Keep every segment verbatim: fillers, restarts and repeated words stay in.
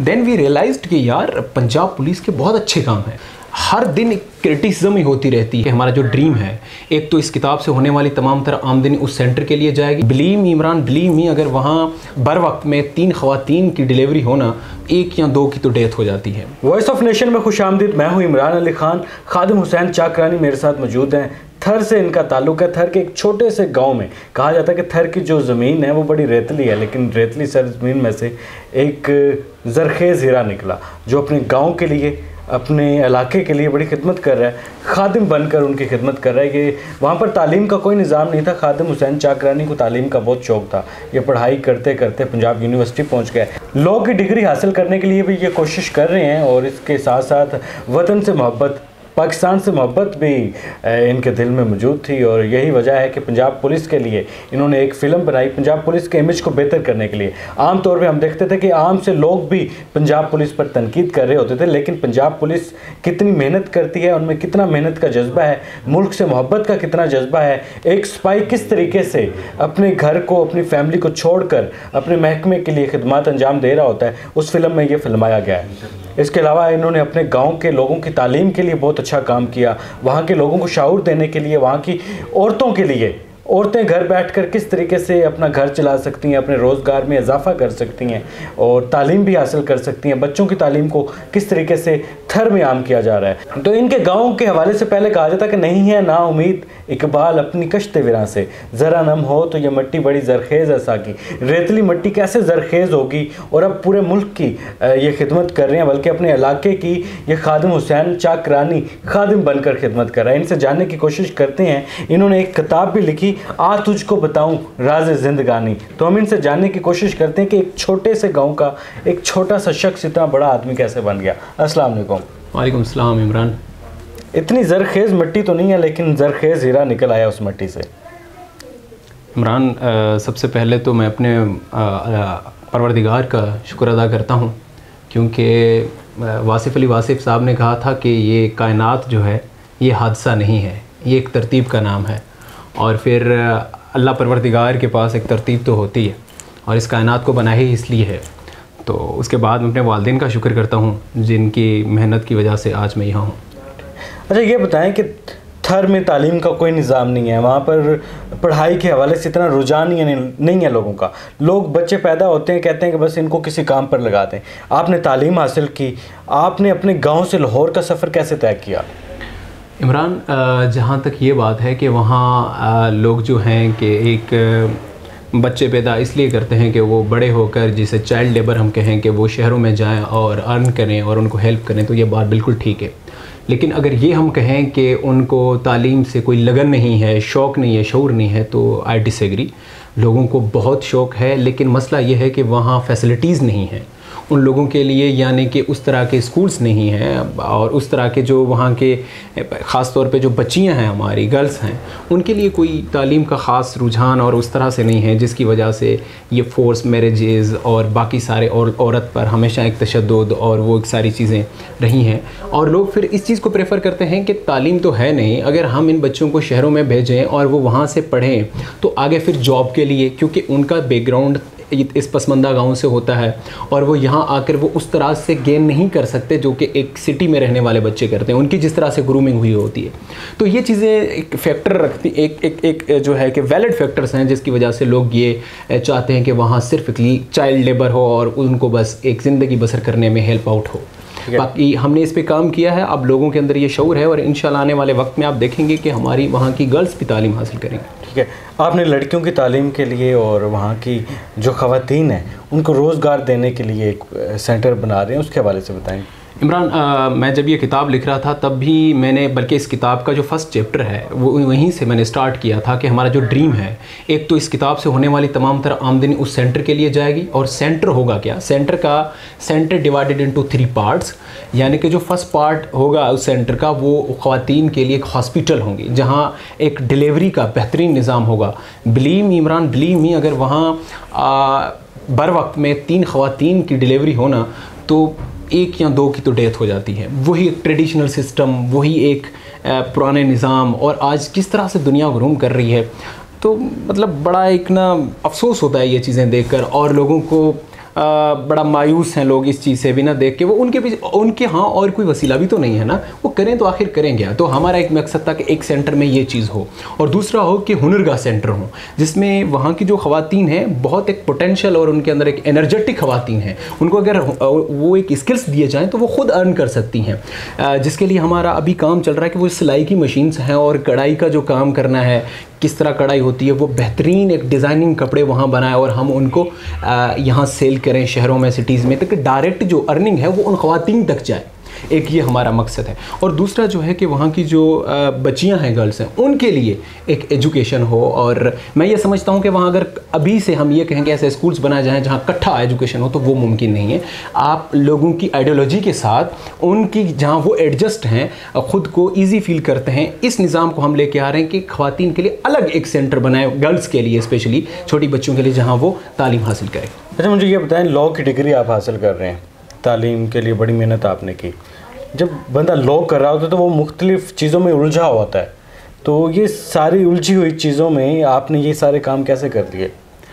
Then we realised कि यार Punjab police के बहुत अच्छे काम हैं। हर दिन क्रिटिसिज्म ही होती रहती है। हमारा जो ड्रीम है, एक तो इस किताब से होने वाली तमाम तरह आमदनी उस सेंटर के लिए जाएगी। Believe me Imran, believe me, अगर वहाँ बर वक्त में तीन ख़वातीन की डिलीवरी होना, एक या दो की तो डेथ हो जाती है। वॉइस ऑफ नेशन में खुश आमदीद। मैं हूँ इमरान अली खान। खादिम हुसैन चाकरानी मेरे साथ मौजूद हैं। थर से इनका ताल्लुक है। थर के एक छोटे से गांव में कहा जाता है कि थर की जो ज़मीन है वो बड़ी रेतली है, लेकिन रेतली सरजमीन में से एक जरखेज़ हीरा निकला जो अपने गांव के लिए, अपने इलाके के लिए बड़ी खिदमत कर रहा है। खादिम बनकर उनकी खिदमत कर रहा है कि वहाँ पर तालीम का कोई निज़ाम नहीं था। खादिम हुसैन चाकरानी को तालीम का बहुत शौक़ था। ये पढ़ाई करते करते पंजाब यूनिवर्सिटी पहुँच गए। लॉ की डिग्री हासिल करने के लिए भी ये कोशिश कर रहे हैं और इसके साथ साथ वतन से मोहब्बत, पाकिस्तान से मोहब्बत भी इनके दिल में मौजूद थी। और यही वजह है कि पंजाब पुलिस के लिए इन्होंने एक फ़िल्म बनाई, पंजाब पुलिस के इमेज को बेहतर करने के लिए। आम तौर पे हम देखते थे कि आम से लोग भी पंजाब पुलिस पर तनकीद कर रहे होते थे, लेकिन पंजाब पुलिस कितनी मेहनत करती है, उनमें कितना मेहनत का जज्बा है, मुल्क से मोहब्बत का कितना जज्बा है, एक सिपाही किस तरीके से अपने घर को, अपनी फैमिली को छोड़कर अपने महकमे के लिए खिदमत अंजाम दे रहा होता है, उस फिल्म में ये फिल्माया गया है। इसके अलावा इन्होंने अपने गांव के लोगों की तालीम के लिए बहुत अच्छा काम किया। वहाँ के लोगों को शऊर देने के लिए, वहाँ की औरतों के लिए, औरतें घर बैठकर किस तरीके से अपना घर चला सकती हैं, अपने रोज़गार में इजाफा कर सकती हैं और तालीम भी हासिल कर सकती हैं। बच्चों की तालीम को किस तरीके से थर में आम किया जा रहा है। तो इनके गाँव के हवाले से पहले कहा जाता कि नहीं है ना उम्मीद इकबाल अपनी कश्ते विरां से, ज़रा नम हो तो ये मिट्टी बड़ी जरखेज़ है साकी। रेतली मिट्टी कैसे जरखेज़ होगी। और अब पूरे मुल्क की ये खिदमत कर रहे हैं, बल्कि अपने इलाके की ये खादिम हुसैन चाकरानी खादिम बनकर खिदमत कर रहा है। इनसे जानने की कोशिश करते हैं। इन्होंने एक किताब भी लिखी, आ तुझको बताऊं राज जिंदगानी। तो हम इनसे जानने की कोशिश करते हैं कि एक छोटे से गांव का एक छोटा सा शख्स इतना बड़ा आदमी कैसे बन गया। अस्सलाम वालेकुम। वालेकुम सलाम इमरान। इतनी जरखेज़ मिट्टी तो नहीं है, लेकिन जरखेज़ हीरा निकल आया उस मिट्टी से। इमरान, आ, सबसे पहले तो मैं अपने परवरदिगार का शुक्र अदा करता हूँ, क्योंकि वासिफ़ अली वासिफ़ साहब ने कहा था कि ये कायनात जो है ये हादसा नहीं है, ये एक तरतीब का नाम है। और फिर अल्लाह परवरदिगार के पास एक तरतीब तो होती है और इस कायनात को बनाया ही इसलिए है। तो उसके बाद मैं अपने वालिदैन का शुक्र करता हूँ जिनकी मेहनत की वजह से आज मैं यहाँ हूँ। अच्छा, ये बताएं कि थर में तालीम का कोई निज़ाम नहीं है, वहाँ पर पढ़ाई के हवाले से इतना रुझान नहीं है, नहीं है लोगों का। लोग बच्चे पैदा होते हैं, कहते हैं कि बस इनको किसी काम पर लगा दें। आपने तालीम हासिल की, आपने अपने गाँव से लाहौर का सफ़र कैसे तय किया? इमरान, जहाँ तक ये बात है कि वहाँ लोग जो हैं कि एक बच्चे पैदा इसलिए करते हैं कि वो बड़े होकर, जिसे चाइल्ड लेबर हम कहें, कि वो शहरों में जाएं और अर्न करें और उनको हेल्प करें, तो ये बात बिल्कुल ठीक है। लेकिन अगर ये हम कहें कि उनको तालीम से कोई लगन नहीं है, शौक़ नहीं है, शऊर नहीं है, तो आई डिसएग्री। लोगों को बहुत शौक़ है, लेकिन मसला ये है कि वहाँ फैसिलिटीज़ नहीं हैं उन लोगों के लिए, यानी कि उस तरह के स्कूल्स नहीं हैं और उस तरह के जो वहाँ के ख़ास तौर पे जो बच्चियाँ हैं, हमारी गर्ल्स हैं, उनके लिए कोई तालीम का ख़ास रुझान और उस तरह से नहीं है, जिसकी वजह से ये फ़ोर्स मैरिजेज़ और बाकी सारे और औरत पर हमेशा एक तशद्दुद और वो एक सारी चीज़ें रही हैं। और लोग फिर इस चीज़ को प्रेफर करते हैं कि तालीम तो है नहीं, अगर हम इन बच्चों को शहरों में भेजें और वो वहाँ से पढ़ें तो आगे फिर जॉब के लिए, क्योंकि उनका बैकग्राउंड इस पसमंदा गांव से होता है और वो यहाँ आकर वो उस तरह से गेन नहीं कर सकते जो कि एक सिटी में रहने वाले बच्चे करते हैं, उनकी जिस तरह से ग्रूमिंग हुई होती है। तो ये चीज़ें एक फैक्टर रखती, एक एक एक जो है कि वैलिड फैक्टर्स हैं, जिसकी वजह से लोग ये चाहते हैं कि वहाँ सिर्फ चाइल्ड लेबर हो और उनको बस एक ज़िंदगी बसर करने में हेल्प आउट हो। बाकी हमने इस पे काम किया है, अब लोगों के अंदर ये शऊर है और इंशाल्लाह आने वाले वक्त में आप देखेंगे कि हमारी वहाँ की गर्ल्स भी तालीम हासिल करेंगी। ठीक है, आपने लड़कियों की तालीम के लिए और वहाँ की जो ख़वातीन हैं उनको रोज़गार देने के लिए एक सेंटर बना रहे हैं, उसके हवाले से बताएं। इमरान, आ, मैं जब ये किताब लिख रहा था तब भी मैंने, बल्कि इस किताब का जो फर्स्ट चैप्टर है वो वहीं से मैंने स्टार्ट किया था कि हमारा जो ड्रीम है, एक तो इस किताब से होने वाली तमाम तरह आमदनी उस सेंटर के लिए जाएगी। और सेंटर होगा क्या? सेंटर का centre divided into three parts, यानी कि जो फर्स्ट पार्ट होगा उस सेंटर का वो ख़वातीन के लिए एक हॉस्पिटल होंगी जहाँ एक डिलीवरी का बेहतरीन निज़ाम होगा। Believe me Imran, believe me, अगर वहाँ बर वक्त में तीन ख़वातीन की डिलीवरी होना तो एक या दो की तो डेथ हो जाती है। वही एक ट्रेडिशनल सिस्टम, वही एक पुराने निज़ाम, और आज किस तरह से दुनिया घूम कर रही है। तो मतलब बड़ा एक ना अफसोस होता है ये चीज़ें देखकर, और लोगों को बड़ा मायूस हैं लोग इस चीज़ से भी ना देख के। वो उनके भी उनके हाँ और कोई वसीला भी तो नहीं है ना, वो करें तो आखिर करेंगे। तो हमारा एक मकसद था कि एक सेंटर में ये चीज़ हो और दूसरा हो कि हुनरगाह सेंटर हो, जिसमें वहाँ की जो ख़वातीन हैं बहुत एक पोटेंशियल और उनके अंदर एक एनर्जेटिक ख़वातीन हैं, उनको अगर वो एक स्किल्स दिए जाएँ तो वो खुद अर्न कर सकती हैं। जिसके लिए हमारा अभी काम चल रहा है कि वो सिलाई की मशीन्स हैं और कढ़ाई का जो काम करना है, किस तरह कढ़ाई होती है, वो बेहतरीन एक डिज़ाइनिंग कपड़े वहाँ बनाए और हम उनको यहाँ सेल करें शहरों में, सिटीज़ में, ताकि डायरेक्ट जो अर्निंग है वो उन ख़वातीन तक जाए। एक ये हमारा मकसद है। और दूसरा जो है कि वहाँ की जो बच्चियाँ हैं, गर्ल्स हैं, उनके लिए एक एजुकेशन हो। और मैं ये समझता हूँ कि वहाँ अगर अभी से हम ये कहें कि ऐसे स्कूल्स बनाए जाएँ जहाँ इकट्ठा एजुकेशन हो, तो वो मुमकिन नहीं है। आप लोगों की आइडियोलॉजी के साथ उनकी जहाँ वो एडजस्ट हैं, ख़ुद को ईजी फील करते हैं, इस निज़ाम को हम लेके आ रहे हैं कि ख़वातीन के लिए अलग एक सेंटर बनाए, गर्ल्स के लिए स्पेशली, छोटी बच्चियों के लिए, जहाँ वो तालीम हासिल करें। अच्छा, मुझे ये बताएं, लॉ की डिग्री आप हासिल कर रहे हैं, तालीम के लिए बड़ी मेहनत आपने की। जब बंदा लॉ कर रहा होता है तो वो मुख्तलिफ़ चीज़ों में उलझा होता है, तो ये सारी उलझी हुई चीज़ों में आपने ये सारे काम कैसे कर दिए?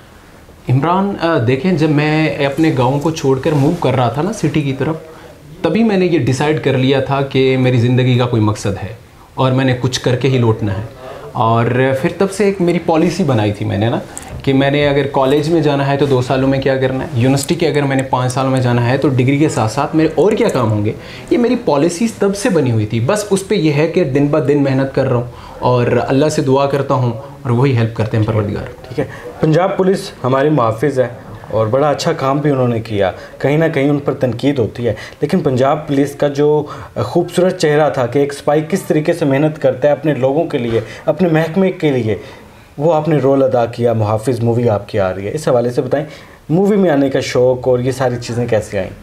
इमरान, देखें, जब मैं अपने गाँव को छोड़कर मूव कर रहा था ना सिटी की तरफ, तभी मैंने ये डिसाइड कर लिया था कि मेरी ज़िंदगी का कोई मकसद है और मैंने कुछ करके ही लौटना है। और फिर तब से एक मेरी पॉलिसी बनाई थी मैंने ना, कि मैंने अगर कॉलेज में जाना है तो दो सालों में क्या करना है, यूनिवर्सिटी के अगर मैंने पाँच सालों में जाना है तो डिग्री के साथ साथ मेरे और क्या काम होंगे। ये मेरी पॉलिसीज़ तब से बनी हुई थी। बस उस पर यह है कि दिन ब दिन मेहनत कर रहा हूँ और अल्लाह से दुआ करता हूँ और वही हेल्प करते हैं परवरदिगार। ठीक है, पंजाब पुलिस हमारी मुहाफ़िज़ है और बड़ा अच्छा काम भी उन्होंने किया। कहीं ना कहीं उन पर तनकीद होती है, लेकिन पंजाब पुलिस का जो खूबसूरत चेहरा था कि एक सिपाही किस तरीके से मेहनत करता है अपने लोगों के लिए, अपने महकमे के लिए, वो आपने रोल अदा किया। मुहाफ़िज़ मूवी आपकी आ रही है, इस हवाले से बताएं, मूवी में आने का शौक़ और ये सारी चीज़ें कैसे आईं?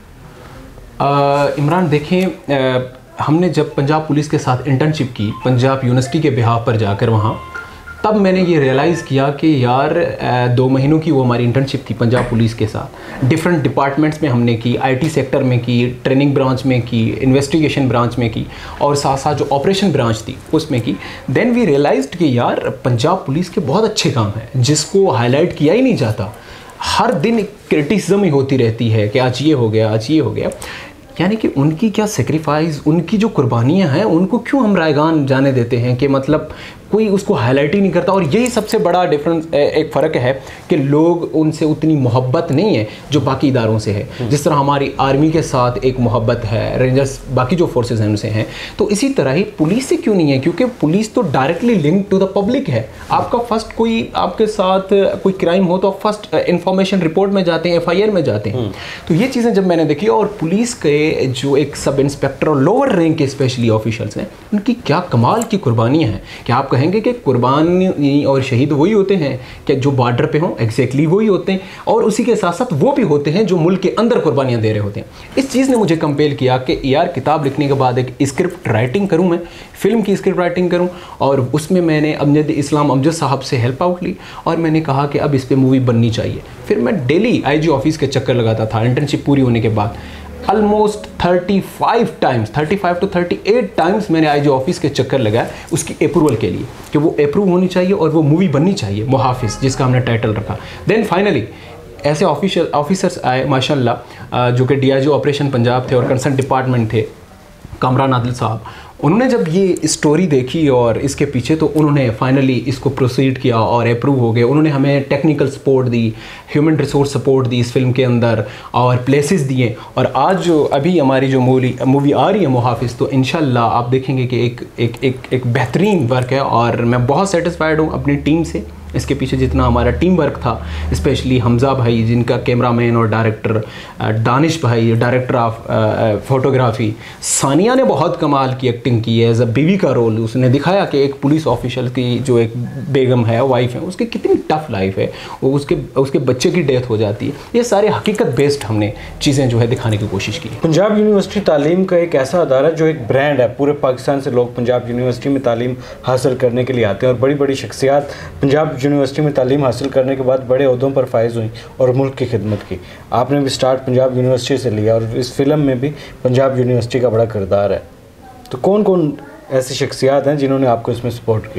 इमरान, देखें, आ, हमने जब पंजाब पुलिस के साथ इंटर्नशिप की पंजाब यूनिवर्सिटी के बिहाफ पर जाकर वहाँ, तब मैंने ये रियलाइज़ किया कि यार दो महीनों की वो हमारी इंटर्नशिप थी पंजाब पुलिस के साथ। डिफरेंट डिपार्टमेंट्स में हमने की, आईटी सेक्टर में की, ट्रेनिंग ब्रांच में की, इन्वेस्टिगेशन ब्रांच में की और साथ साथ जो ऑपरेशन ब्रांच थी उसमें की। देन वी रियलाइज्ड कि यार पंजाब पुलिस के बहुत अच्छे काम हैं जिसको हाईलाइट किया ही नहीं जाता। हर दिन क्रिटिसिज्म ही होती रहती है कि आज ये हो गया, आज ये हो गया। यानी कि उनकी क्या सेक्रीफाइस, उनकी जो कुर्बानियाँ हैं, उनको क्यों हम रायगान जाने देते हैं कि मतलब कोई उसको हाईलाइट ही नहीं करता। और यही सबसे बड़ा डिफरेंस, एक फ़र्क है कि लोग उनसे उतनी मोहब्बत नहीं है जो बाकी इदारों से है। जिस तरह हमारी आर्मी के साथ एक मोहब्बत है, रेंजर्स, बाकी जो फोर्सेस हैं उनसे हैं, तो इसी तरह ही पुलिस से क्यों नहीं है? क्योंकि पुलिस तो directly link to the public है। आपका फर्स्ट कोई आपके साथ कोई क्राइम हो तो आप फर्स्ट इंफॉर्मेशन रिपोर्ट में जाते हैं, एफ आई आर में जाते हैं। तो ये चीज़ें जब मैंने देखी, और पुलिस के जो एक सब इंस्पेक्टर और लोअर रैंक के स्पेशली ऑफिशियल्स हैं, उनकी क्या कमाल की कुर्बानियाँ हैं कि आप कहेंगे कि कुर्बानी और शहीद वही होते हैं कि जो बॉर्डर पे हों, एग्जैक्टली वही होते हैं, और उसी के साथ साथ वो भी होते हैं जो मुल्क के अंदर कुर्बानियाँ दे रहे होते हैं। इस चीज़ ने मुझे कंपेल किया कि यार किताब लिखने के बाद एक स्क्रिप्ट राइटिंग करूँ, मैं फिल्म की स्क्रिप्ट राइटिंग करूँ, और उसमें मैंने अमजद इस्लाम अमजद साहब से हेल्प आउट ली और मैंने कहा कि अब इस पर मूवी बननी चाहिए। फिर मैं डेली आई जी ऑफिस के चक्कर लगाता था इंटर्नशिप पूरी होने के बाद। ऑलमोस्ट पैंतीस टाइम्स, पैंतीस टू अड़तीस टाइम्स मैंने आई जी ऑफिस के चक्कर लगाया उसकी अप्रूवल के लिए कि वो अप्रूव होनी चाहिए और वो मूवी बननी चाहिए, मुहाफिज, जिसका हमने टाइटल रखा। देन फाइनली ऐसे ऑफिशियल ऑफिसर्स आए माशाल्लाह, जो कि D I G operation Punjab थे और कंसर्न डिपार्टमेंट थे, कामरान आदिल साहब। उन्होंने जब ये स्टोरी देखी और इसके पीछे, तो उन्होंने फाइनली इसको प्रोसीड किया और अप्रूव हो गए। उन्होंने हमें टेक्निकल सपोर्ट दी, ह्यूमन रिसोर्स सपोर्ट दी इस फिल्म के अंदर, और प्लेसेस दिए। और आज जो अभी हमारी जो मूवी मूवी आ रही है मुहाफिज, तो इंशाल्लाह आप देखेंगे कि एक एक एक एक बेहतरीन वर्क है और मैं बहुत सेटिस्फाइड हूँ अपनी टीम से। इसके पीछे जितना हमारा टीम वर्क था, स्पेशली हमज़ा भाई जिनका कैमरामैन और डायरेक्टर, दानिश भाई डायरेक्टर ऑफ फोटोग्राफी, सानिया ने बहुत कमाल की एक्टिंग की है एज अ बीवी का रोल। उसने दिखाया कि एक पुलिस ऑफिसर की जो एक बेगम है, वाइफ है, उसकी कितनी टफ लाइफ है, वो उसके उसके बच्चे की डेथ हो जाती है। ये सारे हकीकत बेस्ड हमने चीज़ें जो है दिखाने की कोशिश की। पंजाब यूनिवर्सिटी तालीम का एक ऐसा अदारा जो एक ब्रांड है, पूरे पाकिस्तान से लोग पंजाब यूनिवर्सिटी में तालीम हासिल करने के लिए आते हैं और बड़ी बड़ी शख्सियात पंजाब यूनिवर्सिटी में तालीम हासिल करने के बाद बड़े ओहदों पर फाइज हुई और मुल्क की खिदमत की। आपने भी स्टार्ट पंजाब यूनिवर्सिटी से लिया और इस फिल्म में भी पंजाब यूनिवर्सिटी का बड़ा किरदार है। तो कौन कौन ऐसी शख्सियात हैं जिन्होंने आपको इसमें सपोर्ट किया?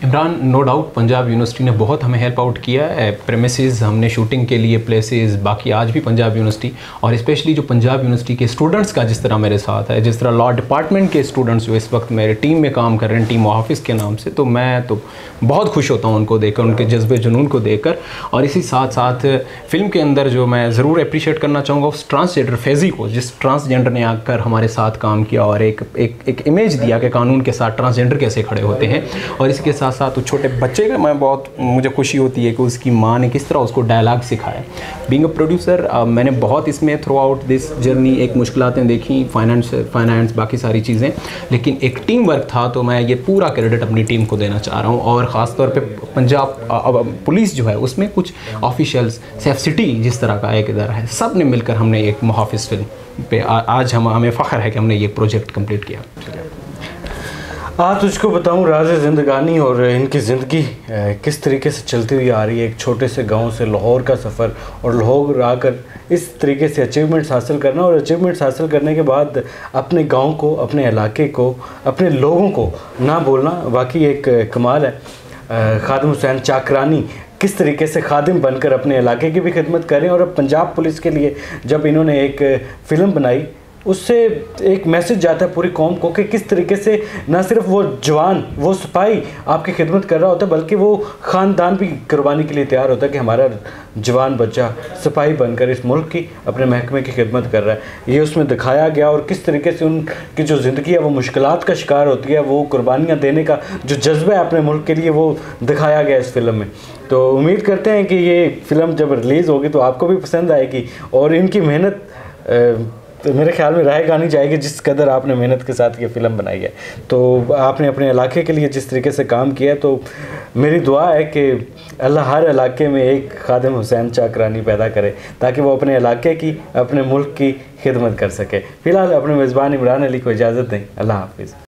Imran, no doubt Punjab university ने बहुत हमें हेल्प आउट किया है। प्रेमिसेस हमने शूटिंग के लिए प्लेसेस, बाकी आज भी पंजाब यूनिवर्सिटी और स्पेशली जो पंजाब यूनिवर्सिटी के स्टूडेंट्स का जिस तरह मेरे साथ है, जिस तरह लॉ डिपार्टमेंट के स्टूडेंट्स जो इस वक्त मेरे टीम में काम कर रहे हैं, टीम ऑफिस के नाम से, तो मैं तो बहुत खुश होता हूँ उनको देखकर, उनके जज्बे जुनून को देखकर। और इसी साथ साथ फिल्म के अंदर जो मैं ज़रूर अप्रिशिएट करना चाहूँगा उस ट्रांसजेंडर फेजी को, जिस ट्रांसजेंडर ने आकर हमारे साथ काम किया और एक एक एक इमेज दिया कि कानून के साथ ट्रांसजेंडर कैसे खड़े होते हैं। और इसके साथ साथ उस छोटे बच्चे का मैं बहुत मुझे खुशी होती है कि उसकी माँ ने किस तरह उसको डायलॉग सिखाया। बीइंग अ प्रोड्यूसर मैंने बहुत इसमें थ्रू आउट दिस जर्नी एक मुश्किलातें देखी, फाइनेंस फाइनेंस बाकी सारी चीज़ें, लेकिन एक टीम वर्क था, तो मैं ये पूरा क्रेडिट अपनी टीम को देना चाह रहा हूँ। और ख़ास तौर पे पंजाब पुलिस जो है उसमें कुछ ऑफिशियल्स, सेफ सिटी जिस तरह का एक इधर है, सब ने मिलकर हमने एक मुहाफिज फिल्म पे आ, आज हम हमें फ़ख्र है कि हमने ये प्रोजेक्ट कंप्लीट किया। आज तुझको बताऊं राज़ ज़िंदगानी और इनकी ज़िंदगी किस तरीके से चलती हुई आ रही है। एक छोटे से गांव से लाहौर का सफ़र और लाहौर आकर इस तरीके से अचीवमेंट्स हासिल करना और अचीवमेंट्स हासिल करने के बाद अपने गांव को, अपने इलाके को, अपने लोगों को ना भूलना वाकई एक कमाल है। खादिम हुसैन चाकरानी किस तरीके से खादिम बनकर अपने इलाके की भी खिदमत करें और अब पंजाब पुलिस के लिए जब इन्होंने एक फ़िल्म बनाई, उससे एक मैसेज जाता है पूरी कौम को कि किस तरीके से ना सिर्फ वो जवान, वो सिपाही आपकी खिदमत कर रहा होता है, बल्कि वो ख़ानदान भी कुर्बानी के लिए तैयार होता है कि हमारा जवान बच्चा सिपाही बनकर इस मुल्क की, अपने महकमे की खिदमत कर रहा है। ये उसमें दिखाया गया और किस तरीके से उनकी जो ज़िंदगी है वो मुश्किलात का शिकार होती है, वो कुर्बानियाँ देने का जो जज्बा है अपने मुल्क के लिए वो दिखाया गया इस फिल्म में। तो उम्मीद करते हैं कि ये फ़िल्म जब रिलीज़ होगी तो आपको भी पसंद आएगी और इनकी मेहनत तो मेरे ख्याल में राय गानी जाएगी जिस कदर आपने मेहनत के साथ ये फ़िल्म बनाई है। तो आपने अपने इलाके के लिए जिस तरीके से काम किया, तो मेरी दुआ है कि अल्लाह हर इलाके में एक खादिम हुसैन चाकरानी पैदा करे ताकि वो अपने इलाके की, अपने मुल्क की खिदमत कर सके। फ़िलहाल अपने मेज़बान इमरान अली को इजाज़त दें। अल्लाह हाफ़िज़।